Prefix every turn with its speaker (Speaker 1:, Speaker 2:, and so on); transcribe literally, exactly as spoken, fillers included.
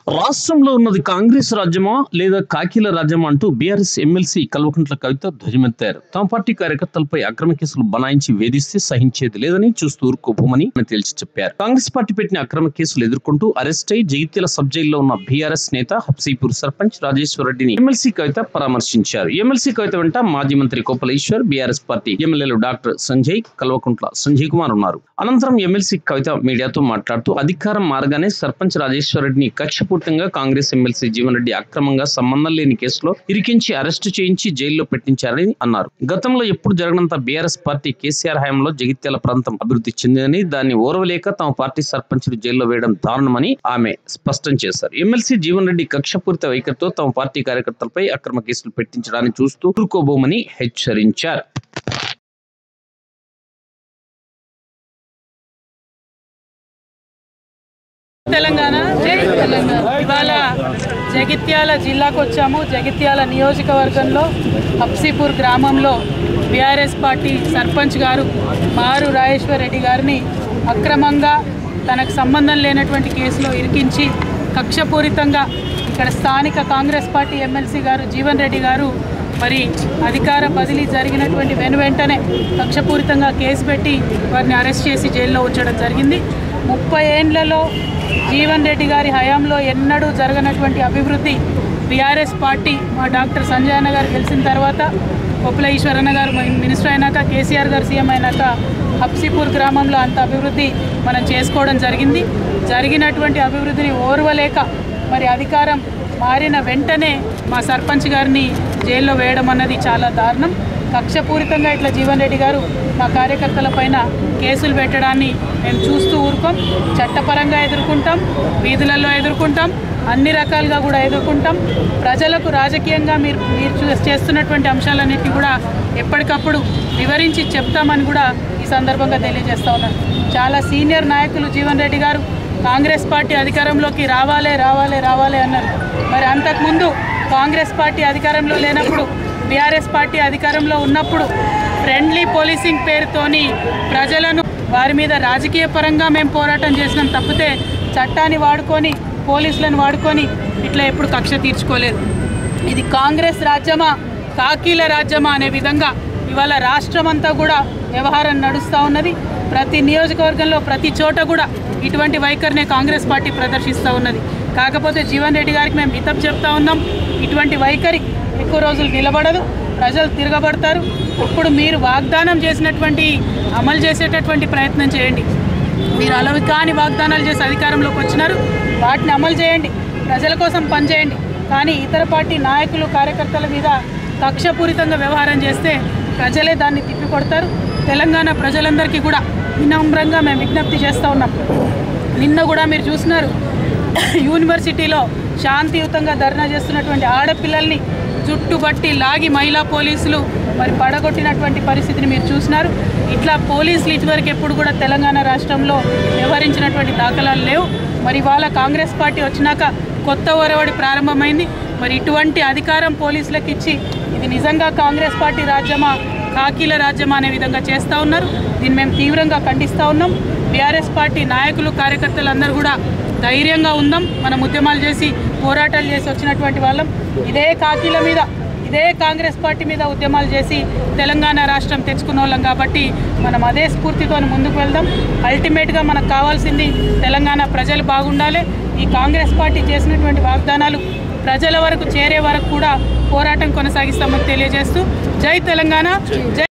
Speaker 1: రాష్ట్రంలో ఉన్నది కాంగ్రెస్ రాజ్యమా లేదా కాకీల రాజ్యమా అంటూ బీఆర్ఎస్ ఎమ్మెల్సీ కల్వకుంట్ల కవిత ధ్వజమెత్తారు. తమ పార్టీ కార్యకర్తలపై అక్రమ కేసులు బనాయించి వేధిస్తే సహించేది లేదని చూస్తూ ఊరుకోబోమని తేల్చి చెప్పారు. కాంగ్రెస్ పార్టీ పెట్టిన అక్రమ కేసులు ఎదుర్కొంటూ అరెస్ట్ అయి జగిత్యాల సబ్ జైల్లో ఉన్న బీఆర్ఎస్ నేత హబ్సీపూర్ సర్పంచ్ రాజేశ్వర్ రెడ్డిని ఎమ్మెల్సీ కవిత పరామర్శించారు. ఎమ్మెల్సీ కవిత వెంట మాజీ మంత్రి కోపల ఈశ్వర్, బీఆర్ఎస్ పార్టీ ఎమ్మెల్యేలు డాక్టర్ సంజయ్, కల్వకుంట్ల సంజయ్ కుమార్ ఉన్నారు. అనంతరం ఎమ్మెల్సీ కవిత మీడియాతో మాట్లాడుతూ అధికారం మారగానే సర్పంచ్ రాజేశ్వర్ రెడ్డిని కక్షపూర్తంగా కాంగ్రెస్ ఎమ్మెల్సీ జీవన్ రెడ్డి అక్రమంగా సంబంధం లేని కేసులో ఇరికించి అరెస్టు చేయించి జైల్లో పెట్టించారని అన్నారు. గతంలో ఎప్పుడు జరగనంత బీఆర్ఎస్ పార్టీ కేసీఆర్ హయాంలో జగిత్యాల ప్రాంతం అభివృద్ధి చెందిందని, దాన్ని ఓర్వలేక తమ పార్టీ సర్పంచ్ జైల్లో వేయడం దారుణమని ఆమె స్పష్టం చేశారు. ఎమ్మెల్సీ జీవన్ రెడ్డి కక్షపూరిత వైఖరితో తమ పార్టీ కార్యకర్తలపై అక్రమ కేసులు పెట్టించడాన్ని చూస్తూ ఊరుకోబోమని హెచ్చరించారు.
Speaker 2: తెలంగాణ జై తెలంగాణ. ఇవాళ జగిత్యాల జిల్లాకు వచ్చాము. జగిత్యాల నియోజకవర్గంలో హబ్సీపూర్ గ్రామంలో బీఆర్ఎస్ పార్టీ సర్పంచ్ గారు మారు రాజేశ్వర్ రెడ్డి గారిని అక్రమంగా తనకు సంబంధం లేనటువంటి కేసులో ఇరికించి కక్షపూరితంగా ఇక్కడ స్థానిక కాంగ్రెస్ పార్టీ ఎమ్మెల్సీ గారు జీవన్ రెడ్డి గారు మరి అధికార బదిలీ జరిగినటువంటి వెను వెంటనే కక్షపూరితంగా కేసు పెట్టి వారిని అరెస్ట్ చేసి జైల్లో ఉంచడం జరిగింది. ముప్పై ఏండ్లలో జీవన్ రెడ్డి గారి హయాంలో ఎన్నడూ జరగనటువంటి అభివృద్ధి బీఆర్ఎస్ పార్టీ మా డాక్టర్ సంజయ్ అన్న గారు గెలిచిన తర్వాత, కోపల ఈశ్వరన్న గారు మినిస్టర్ అయినాక, కేసీఆర్ గారు సీఎం అయినాక హబ్సీపూర్ గ్రామంలో అంత అభివృద్ధి మనం చేసుకోవడం జరిగింది. జరిగినటువంటి అభివృద్ధిని ఓర్వలేక మరి అధికారం మారిన వెంటనే మా సర్పంచ్ గారిని జైల్లో వేయడం అన్నది చాలా దారుణం. కక్షపూరితంగా ఇట్లా జీవన్ రెడ్డి గారు మా కార్యకర్తల పైన కేసులు పెట్టడాన్ని మేము చూస్తూ ఊరుకోం. చట్టపరంగా ఎదుర్కొంటాం, వీధులలో ఎదుర్కొంటాం, అన్ని రకాలుగా కూడా ఎదుర్కొంటాం. ప్రజలకు రాజకీయంగా మీరు మీరు చేస్తున్నటువంటి అంశాలన్నింటినీ కూడా ఎప్పటికప్పుడు వివరించి చెప్తామని కూడా ఈ సందర్భంగా తెలియజేస్తా ఉన్నాను. చాలా సీనియర్ నాయకులు జీవన్ రెడ్డి గారు కాంగ్రెస్ పార్టీ అధికారంలోకి రావాలే రావాలే రావాలే అన్నారు. మరి అంతకుముందు కాంగ్రెస్ పార్టీ అధికారంలో లేనప్పుడు, బీఆర్ఎస్ పార్టీ అధికారంలో ఉన్నప్పుడు ఫ్రెండ్లీ పోలీసింగ్ పేరుతోని ప్రజలను వారి మీద రాజకీయ పరంగా మేము పోరాటం చేసినాం తప్పితే చట్టాన్ని వాడుకొని, పోలీసులను వాడుకొని ఇట్లా ఎప్పుడు కక్ష తీర్చుకోలేదు. ఇది కాంగ్రెస్ రాజ్యమా కాకీల రాజ్యమా అనే విధంగా ఇవాళ రాష్ట్రం అంతా కూడా వ్యవహారం నడుస్తూ ఉన్నది. ప్రతి నియోజకవర్గంలో ప్రతి చోట కూడా ఇటువంటి వైఖరినే కాంగ్రెస్ పార్టీ ప్రదర్శిస్తూ ఉన్నది. కాకపోతే జీవన్ రెడ్డి గారికి మేము హితం చెప్తా ఉన్నాం, ఇటువంటి వైఖరి ఎక్కువ రోజులు నిలబడదు, ప్రజలు తిరగబడతారు. ఇప్పుడు మీరు వాగ్దానం చేసినటువంటి అమలు చేసేటటువంటి ప్రయత్నం చేయండి. మీరు అలవి కాని వాగ్దానాలు చేసి అధికారంలోకి వచ్చినారు, వాటిని అమలు చేయండి, ప్రజల కోసం పనిచేయండి. కానీ ఇతర పార్టీ నాయకులు, కార్యకర్తల మీద కక్షపూరితంగా వ్యవహారం చేస్తే ప్రజలే దాన్ని తిప్పికొడతారు. తెలంగాణ ప్రజలందరికీ కూడా వినమ్రంగా మేము విజ్ఞప్తి చేస్తూ ఉన్నాం. నిన్న కూడా మీరు చూసినారు, యూనివర్సిటీలో శాంతియుతంగా ధర్నా చేస్తున్నటువంటి ఆడపిల్లల్ని చుట్టుబట్టి లాగి మహిళా పోలీసులు మరి పడగొట్టినటువంటి పరిస్థితిని మీరు చూసినారు. ఇట్లా పోలీసులు ఇటువరకు ఎప్పుడు కూడా తెలంగాణ రాష్ట్రంలో వ్యవహరించినటువంటి దాఖలాలు లేవు. మరి ఇవాళ కాంగ్రెస్ పార్టీ వచ్చినాక కొత్త ఒరవడి ప్రారంభమైంది. మరి ఇటువంటి అధికారం పోలీసులకు ఇచ్చి ఇది నిజంగా కాంగ్రెస్ పార్టీ రాజ్యమా కాకీల రాజ్యమా అనే విధంగా చేస్తూ ఉన్నారు. దీన్ని మేము తీవ్రంగా ఖండిస్తూ ఉన్నాం. బీఆర్ఎస్ పార్టీ నాయకులు, కార్యకర్తలు అందరూ కూడా ధైర్యంగా ఉందాం. మనం ఉద్యమాలు చేసి పోరాటాలు చేసి వచ్చినటువంటి వాళ్ళం. ఇదే కాకీల మీద, ఇదే కాంగ్రెస్ పార్టీ మీద ఉద్యమాలు చేసి తెలంగాణ రాష్ట్రం తెచ్చుకున్న వాళ్ళం కాబట్టి మనం అదే స్ఫూర్తితో ముందుకు వెళ్దాం. అల్టిమేట్గా మనకు కావాల్సింది తెలంగాణ ప్రజలు బాగుండాలి. ఈ కాంగ్రెస్ పార్టీ చేసినటువంటి వాగ్దానాలు ప్రజల వరకు చేరే వరకు కూడా పోరాటం కొనసాగిస్తామని తెలియజేస్తూ జై తెలంగాణ, జై